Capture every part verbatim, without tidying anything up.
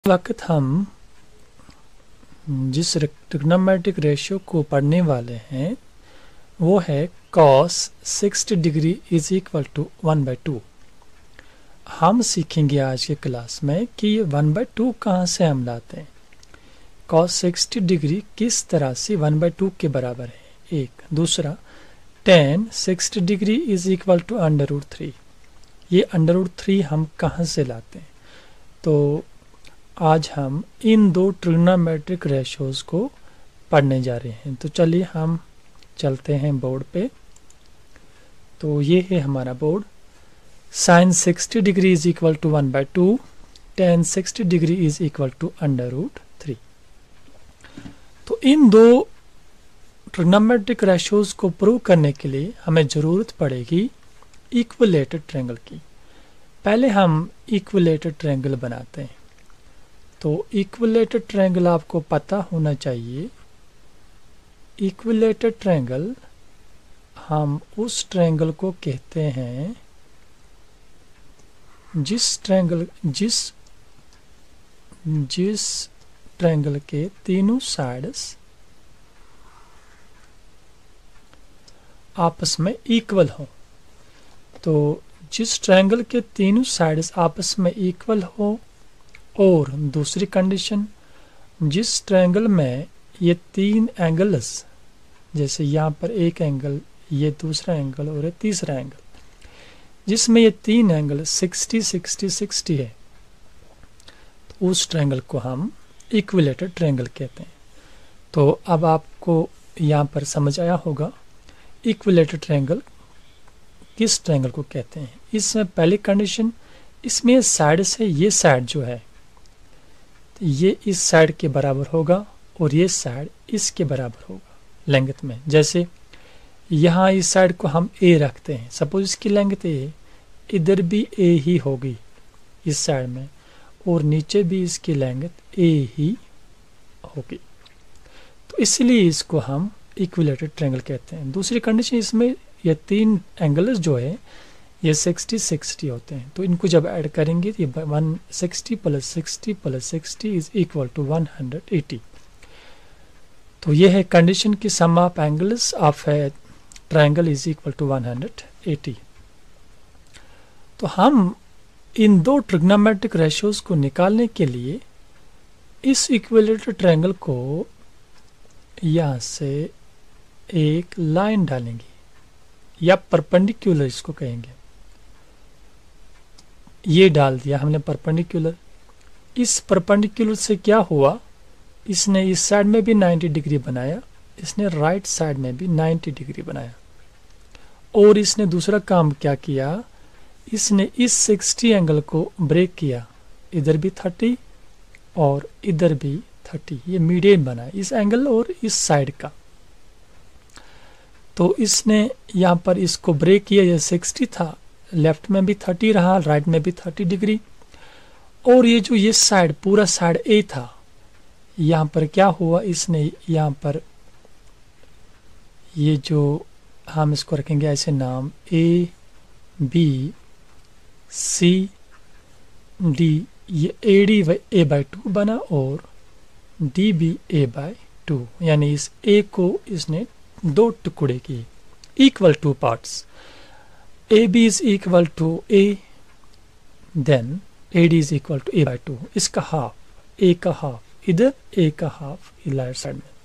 वक्त हम जिस ट्रिग्नोमेट्रिक रेशियो को पढ़ने वाले हैं वो है cos sixty degree is equal to one by two. हम सीखेंगे आज के क्लास में कि ये वन बाई टू कहाँ से हम लाते हैं। cos सिक्सटी डिग्री किस तरह से वन बाई टू के बराबर है, एक। दूसरा, tan sixty degree is equal to under root three. ये अंडर रूट थ्री हम कहाँ से लाते हैं। तो आज हम इन दो ट्रिग्नोमेट्रिक रेशियोज को पढ़ने जा रहे हैं। तो चलिए हम चलते हैं बोर्ड पे। तो ये है हमारा board. sin sixty degree is equal to one by two, tan sixty degree is equal to under root three. तो इन दो ट्रिग्नोमेट्रिक रेशियोज को प्रूव करने के लिए हमें ज़रूरत पड़ेगी इक्विलेटरल ट्रायंगल की। पहले हम इक्विलेटरल ट्रायंगल बनाते हैं। तो इक्विलेटरल ट्रायंगल आपको पता होना चाहिए। इक्विलेटरल ट्रायंगल हम उस ट्रायंगल को कहते हैं जिस ट्रायंगल जिस जिस ट्रायंगल के तीनों साइड्स आपस में इक्वल हो। तो जिस ट्रायंगल के तीनों साइड्स आपस में इक्वल हो, और दूसरी कंडीशन, जिस ट्रायंगल में ये तीन एंगल्स, जैसे यहाँ पर एक एंगल, ये दूसरा एंगल और ये तीसरा एंगल, जिसमें ये तीन एंगल सिक्सटी सिक्सटी सिक्सटी है, तो उस ट्रायंगल को हम इक्विलेटरल ट्रायंगल कहते हैं। तो अब आपको यहाँ पर समझ आया होगा इक्विलेटरल ट्रायंगल किस ट्रायंगल को कहते हैं। इसमें पहली कंडीशन, इसमें साइड से ये साइड जो है तो ये इस साइड के बराबर होगा और ये साइड इसके बराबर होगा लेंथ में। जैसे यहाँ इस साइड को हम a रखते हैं, सपोज इसकी लेंथ a, इधर भी a ही होगी इस साइड में, और नीचे भी इसकी लेंथ a ही होगी। तो इसलिए इसको हम इक्विलेटरल ट्रायंगल कहते हैं। दूसरी कंडीशन, इसमें ये तीन एंगल्स जो है ये सिक्सटी सिक्सटी होते हैं। तो इनको जब ऐड करेंगे तो ये one sixty plus sixty plus sixty is equal to one hundred eighty. तो ये है कंडीशन की sum of angles of a triangle is equal to one hundred eighty. तो हम इन दो ट्रिग्नोमेट्रिक रेशियोज को निकालने के लिए इस इक्विलेटरल ट्रायंगल को यहाँ से एक लाइन डालेंगे, या परपेंडिकुलर इसको कहेंगे। ये डाल दिया हमने परपेंडिकुलर। इस परपेंडिकुलर से क्या हुआ, इसने इस साइड में भी नाइंटी डिग्री बनाया, इसने राइट साइड में भी नाइंटी डिग्री बनाया। और इसने दूसरा काम क्या किया, इसने इस सिक्सटी एंगल को ब्रेक किया, इधर भी थर्टी और इधर भी थर्टी, ये मीडियन बना इस एंगल और इस साइड का। तो इसने यहाँ पर इसको ब्रेक किया, ये सिक्सटी था, लेफ्ट में भी थर्टी रहा, राइट में भी थर्टी डिग्री। और ये जो ये साइड पूरा साइड ए था, यहाँ पर क्या हुआ, इसने यहाँ पर ये जो हम इसको रखेंगे ऐसे नाम, ए बी सी डी, ये A D A by two बना और D B A by two, यानी इस ए को इसने दो टुकड़े किए, equal two parts. A B is equal to A, then A D is equal to A by two. इसका हाफ, ए का हाफ इधर, ए का हाफ इधर साइड में।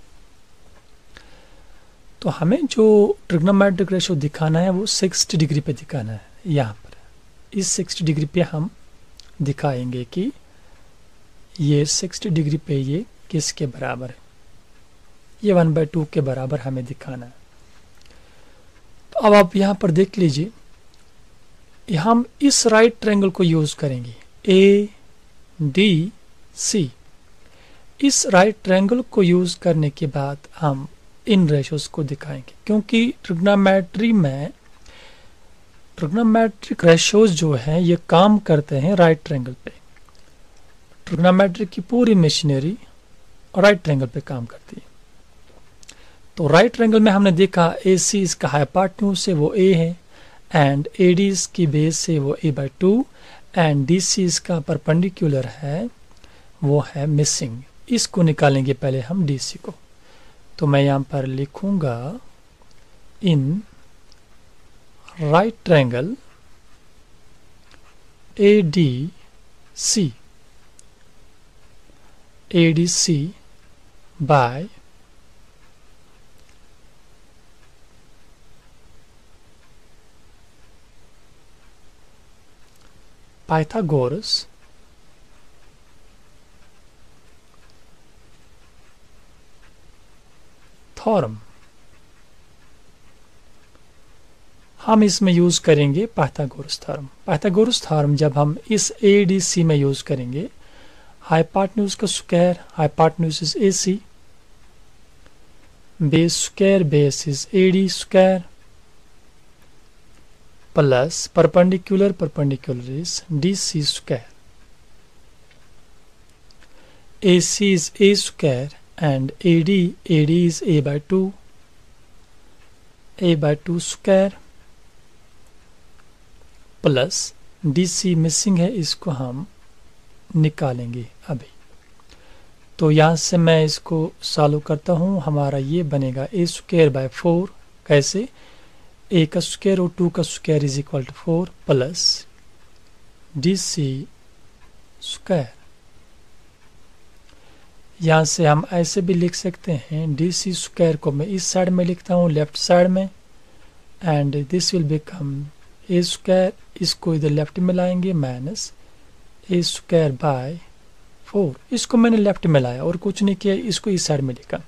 तो हमें जो ट्रिग्नोमेट्रिक रेशियो दिखाना है वो सिक्सटी डिग्री पे दिखाना है। यहाँ पर इस सिक्सटी डिग्री पे हम दिखाएंगे कि ये सिक्सटी डिग्री पे ये किसके बराबर है, ये वन बाई टू के बराबर हमें दिखाना है। तो अब आप यहाँ पर देख लीजिए, हम इस राइट ट्रायंगल को यूज करेंगे, ए डी सी। इस राइट ट्रायंगल को यूज करने के बाद हम इन रेशियोज को दिखाएंगे, क्योंकि ट्रिग्नोमेट्री में ट्रिग्नोमेट्रिक रेशियोज जो हैं ये काम करते हैं राइट ट्रायंगल पे। ट्रिग्नोमेट्री की पूरी मशीनरी राइट ट्रायंगल पे काम करती है। तो राइट ट्रायंगल में हमने देखा ए सी इसका हाइपोटेन्यूज से वो ए है, एंड ए डी इसकी बेस से वो A by two, and D C इसका परपेंडिकुलर है वो है मिसिंग। इसको निकालेंगे पहले हम डी सी को। तो मैं यहाँ पर लिखूंगा in right triangle A D C A D C by Pythagoras theorem. हम इसमें यूज करेंगे पाइथागोरस थ्योरम। पाइथागोरस थ्योरम जब हम इस ए डी सी में यूज करेंगे, हाइपोटेन्यूज का square, hypotenuse is A C, base square base is A D square, plus perpendicular perpendicular is D C square, A C is A square and A D A D is A by two, A by two square plus D C missing है, इसको हम निकालेंगे अभी। तो यहाँ से मैं इसको सॉल्व करता हूँ। हमारा ये बनेगा A स्क्वायर बाय फोर। कैसे? A का स्क्वायर और टू का square is equal to four plus D C square. यहाँ से हम ऐसे भी लिख सकते हैं, डी सी स्क्वायर को मैं इस साइड में लिखता हूँ लेफ्ट साइड में, and this will become A square, इसको इधर लेफ्ट में लाएंगे minus A square by four. इसको मैंने लेफ्ट में लाया और कुछ नहीं किया, इसको इस साइड में लिखा।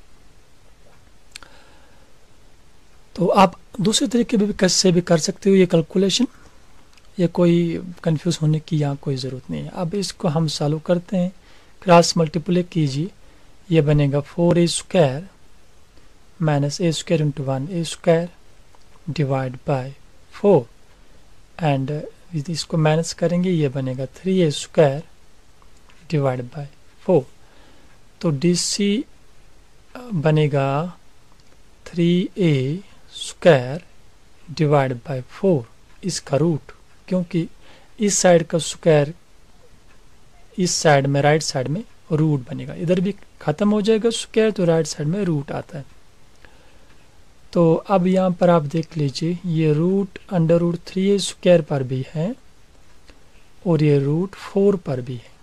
तो आप दूसरे तरीके भी कैसे भी कर सकते हो ये कैलकुलेशन, ये कोई कंफ्यूज होने की यहाँ कोई ज़रूरत नहीं है। अब इसको हम सॉल्व करते हैं, क्रॉस मल्टीप्लाई कीजिए, ये बनेगा four A square minus A square into one A square divide by four, and इसको माइनस करेंगे, ये बनेगा three A square divide by four. तो डी सी बनेगा three A square divide by four, इसका रूट, क्योंकि इस साइड का स्क्वायर इस साइड में राइट साइड में रूट बनेगा, इधर भी खत्म हो जाएगा स्क्वायर तो राइट साइड में रूट आता है। तो अब यहाँ पर आप देख लीजिए, ये root under root three A square पर भी है और ये रूट फोर पर भी है।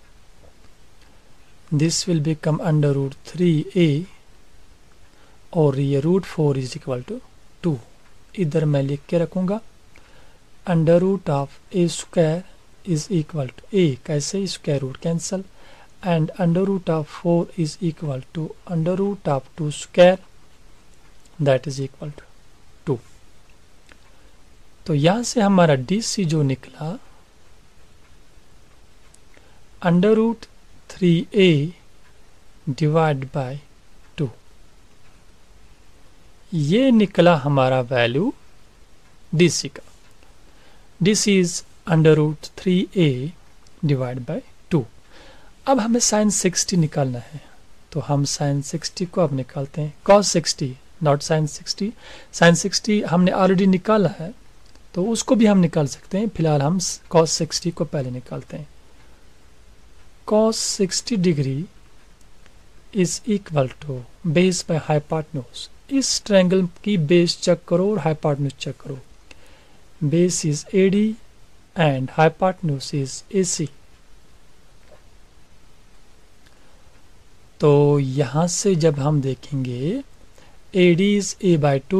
This will become under root three A और ये root four is equal to two. इधर मैं लिख के रखूंगा under root of A square is equal to a, कैसे? Square root cancel, and under root of four is equal to under root of two square, that is equal to two. तो यहां से हमारा डी सी जो निकला under root three A divide by to, ये निकला हमारा वैल्यू डी सी का। D C is under root three A divide by two. अब हमें साइन सिक्सटी निकालना है, तो हम साइन सिक्सटी को अब निकालते हैं। Cos sixty not sine sixty, sine sixty हमने ऑलरेडी निकाला है तो उसको भी हम निकाल सकते हैं। फिलहाल हम कॉस सिक्सटी को पहले निकालते हैं। Cos sixty degree is equal to base by hypotenuse. इस ट्रायंगल की बेस चेक करो और हाइपोटेन्यूज चेक करो। Base is A D and hypotenuse is A C। तो यहां से जब हम देखेंगे A D is A by two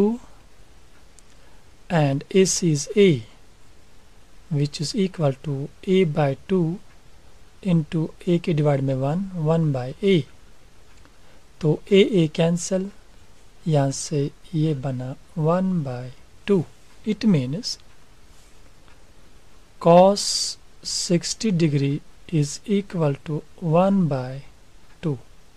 and A C is A, which is equal to A by two into A के divide में one, one by A, तो A A cancel, यहां से ये बना one by two. It means cos sixty degree is equal to one by two.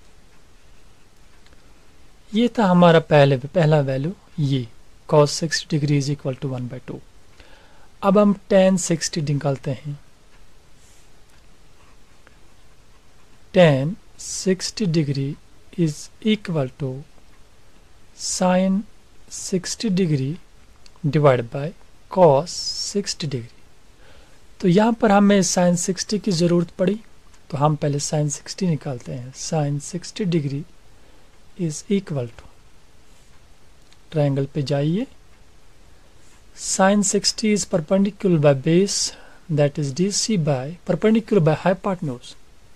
ये था हमारा पहले पहला वैल्यू, ये cos sixty degree is equal to one by two. अब हम tan सिक्सटी निकालते हैं। tan sixty degree is equal to sin sixty degree divide by cos sixty degree. तो यहाँ पर हमें साइन सिक्सटी की ज़रूरत पड़ी, तो हम पहले साइन सिक्सटी निकालते हैं। Sine sixty degree is equal to, triangle पे जाइए, sine sixty is perpendicular by base that is D C by perpendicular by hypotenuse.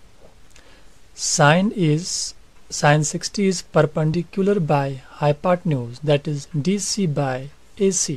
Sine is sine sixty is perpendicular by hypotenuse, that is D C by A C,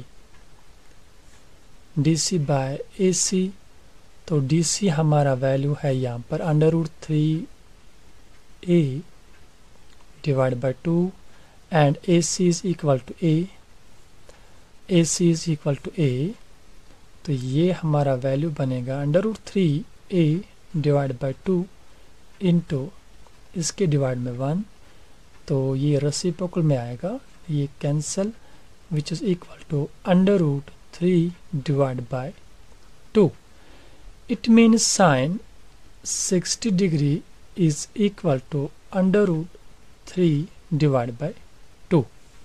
D C by A C। तो D C हमारा value है यहाँ पर under root three A divide by two, and A C is equal to A, A C is equal to A। तो ये हमारा value बनेगा under root three A divide by two into इसके divide में one, तो ये reciprocal में आएगा, ये cancel, which is equal to under root three divide by two. It means sine sixty degree is equal to under root three divide by two.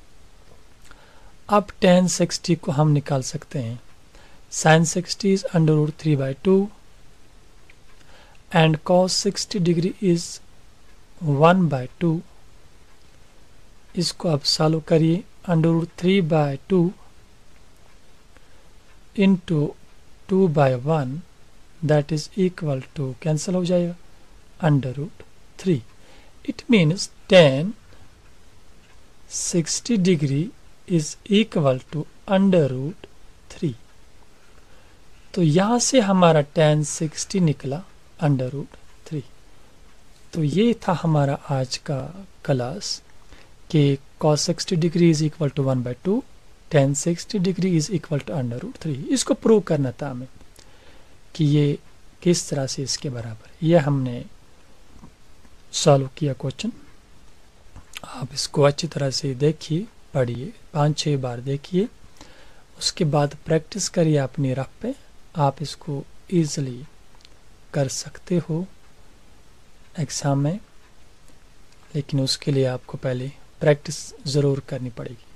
अब tan sixty को हम निकाल सकते हैं। Sine sixty is under root three by two and cos sixty degree is one by two. इसको अब solve करिए, under root three by two into two by one, that is equal to, cancel हो जाएगा, under root three. It means tan sixty degree is equal to under root three. तो यहाँ से हमारा tan sixty निकला under root three. तो ये था हमारा आज का क्लास कि cos sixty degree is equal to one by two, tan sixty degree is equal to under root three. इसको प्रूव करना था हमें कि ये किस तरह से इसके बराबर है। ये हमने सॉल्व किया क्वेश्चन। आप इसको अच्छी तरह से देखिए, पढ़िए, पाँच छः बार देखिए, उसके बाद प्रैक्टिस करिए अपनी रफ पे। आप इसको ईज़िली कर सकते हो एग्ज़ाम में, लेकिन उसके लिए आपको पहले प्रैक्टिस ज़रूर करनी पड़ेगी।